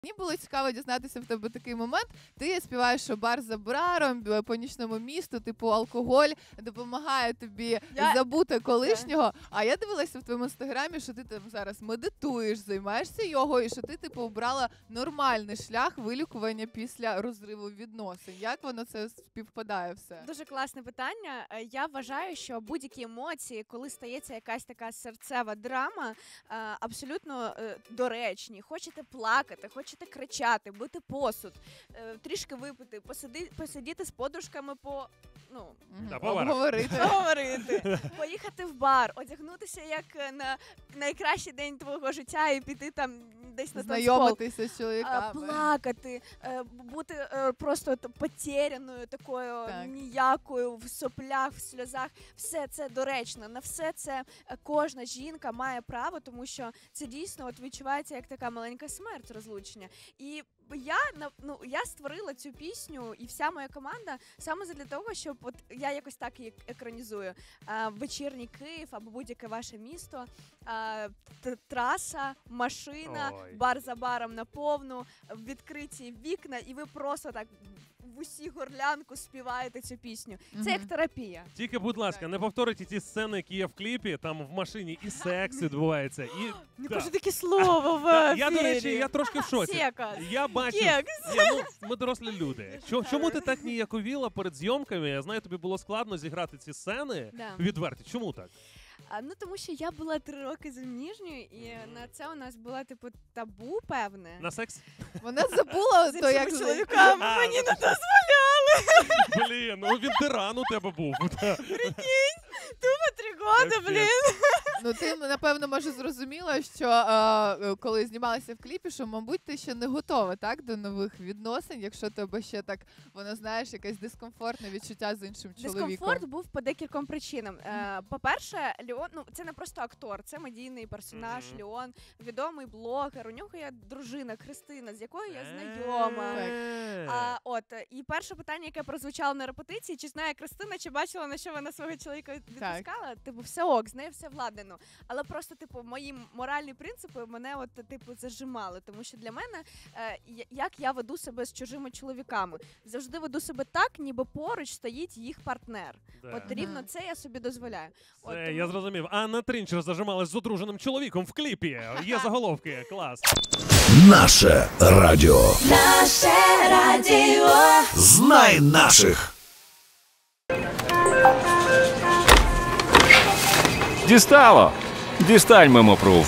Мені було цікаво дізнатися в тебе такий момент. Ти співаєш, що бар за баром, по нічному місту, типу алкоголь допомагає тобі забути колишнього. А я дивилася в твоєму інстаграмі, що ти там зараз медитуєш, займаєшся йогою, і що ти типу обрала нормальний шлях вилікування після розриву відносин. Як воно це співпадає все? Дуже класне питання. Я вважаю, що будь-які емоції, коли стається якась така серцева драма, абсолютно доречні. Хочете плакати, хочете кричати, бити посуд, трішки випити, посидіти з подружками поговорити, поїхати в бар, одягнутися як на найкращий день твого життя і піти там десь на танцпол. Знайомитися з чоловіками. Плакати, бути просто потеряною, такою ніякою, в соплях, в сльозах. Все це доречно. На все це кожна жінка має право, тому що це дійсно відчувається як така маленька смерть, розлучення. І я створила цю пісню, і вся моя команда саме для того, щоб я якось так її екранізую. Вечірній Київ або будь-яке ваше місто, траса, машина, бар за баром наповну, відкриті вікна, і ви просто так в усі горлянку співаєте цю пісню. Це як терапія. Тільки, будь ласка, не повторюйте ті сцени, які є в кліпі, там в машині і секс відбувається, і... Не кажу таке слово в ефірі. Я, до речі, я трошки в шоці. Секас. Я бачив, ми дорослі люди. Чому ти так ніяковіла перед зйомками? Я знаю, тобі було складно зіграти ці сцени відверті. Чому так? Тому що я була 3 роки заміжньою, і на це у нас було, типу, табу, певне. На секс? Вона забула, то як чоловіками мені не дозволяли. Блін, ну він тиран у тебе був. Прикинь, тупо 3 роки, блін. Ну ти, напевно, може зрозуміла, що коли знімалася в кліпі, що, мабуть, ти ще не готова, так, до нових відносин, якщо тебе ще так, воно, знаєш, якесь дискомфортне відчуття з іншим чоловіком. Дискомфорт був по декільком причинам. По-перше, Леон, це не просто актор, це медійний персонаж, Леон, відомий блогер, у нього є дружина Христина, з якою я знайома. І перше питання, яке прозвучало на репетиції, чи знає Христина, чи бачила, на що вона свого чоловіка відпускала, типу, все ок, з нею все владнено. Але просто, типу, мої моральні принципи мене, зажимали. Тому що для мене, як я веду себе з чужими чоловіками, завжди веду себе так, ніби поруч стоїть їх партнер. Рівно це я собі дозволяю. Я зрозумів. Анна Трінчер зажималась з одруженим чоловіком в кліпі. Є заголовки. Клас. Наше радіо. Наше радіо. Знай наших. Дістало! Дістань мимопрув.